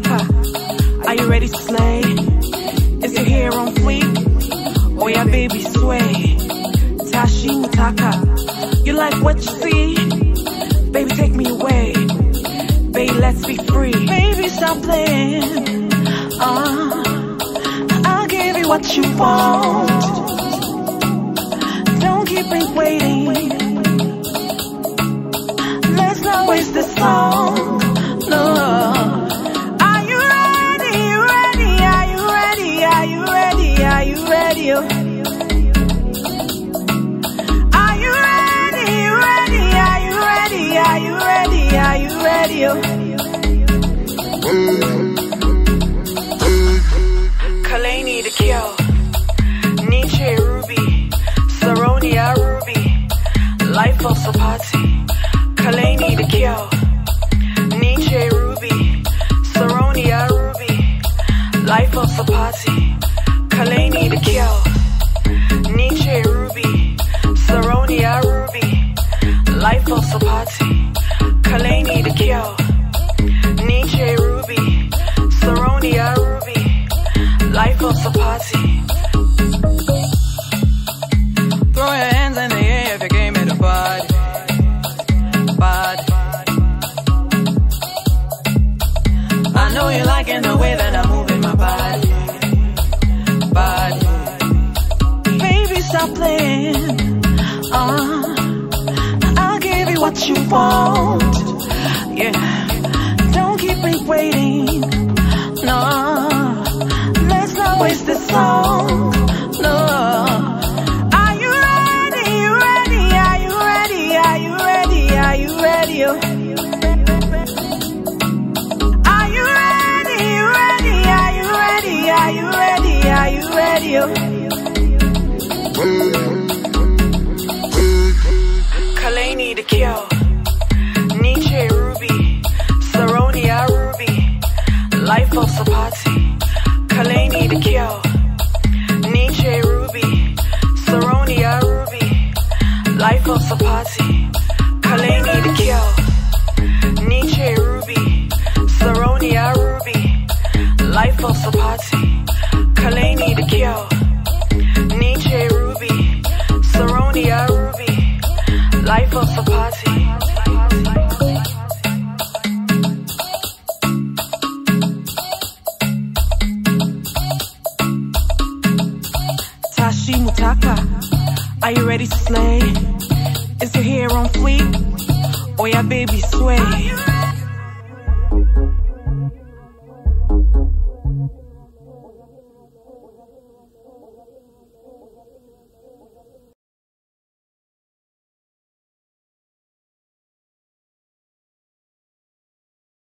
Mutaka, are you ready to slay? Is your hair on fleek? Oh yeah, baby, sway. Tashi Mutaka, you like what you see? Baby, take me away. Baby, let's be free. Baby, stop playing. I'll give you what you want. Don't keep me waiting. Let's not waste this song. No. Are you ready? You ready? Are you ready? Are you ready? Are you ready? Are you ready? You ready? Are you ready? Are you ready? Are you ready? Kalani the Kill, Nietzsche Ruby, Saronia Ruby, Life of Sapati. Kalani the Kill, Nietzsche Ruby, Saronia Ruby, Life of Sapati. Kalani the Kill, Nietzsche Ruby, Saronia Ruby, Life of Sapati. Kalani the Kill, Nietzsche Ruby, Saronia Ruby, Life of Sapati. Throw your hands in the air if you came in the body. I know you're liking the way that I'm moving my body. Baby, stop playing. I'll give you what you want. Yeah, don't keep me waiting. No, let's not waste this song. No. Are you ready? You ready? Are you ready? Are you ready? Are you ready? Are you ready? You ready? Are you ready? Are you ready? Are you ready? Kalani the Kill, Nietzsche Ruby, Saronia Ruby, Life of Sapati. Kalani the Kill, Nietzsche Ruby, Saronia Ruby, Life of Sapati. Kalani the Kill, Nietzsche Ruby, Saronia Ruby, Life of Sapati. Kalani the Kill, Nietzsche Ruby, Saronia Ruby, Life of Sapati. Tashi Mutaka, are you ready to slay? Is your hair on fleek? Oh yeah, baby, sway.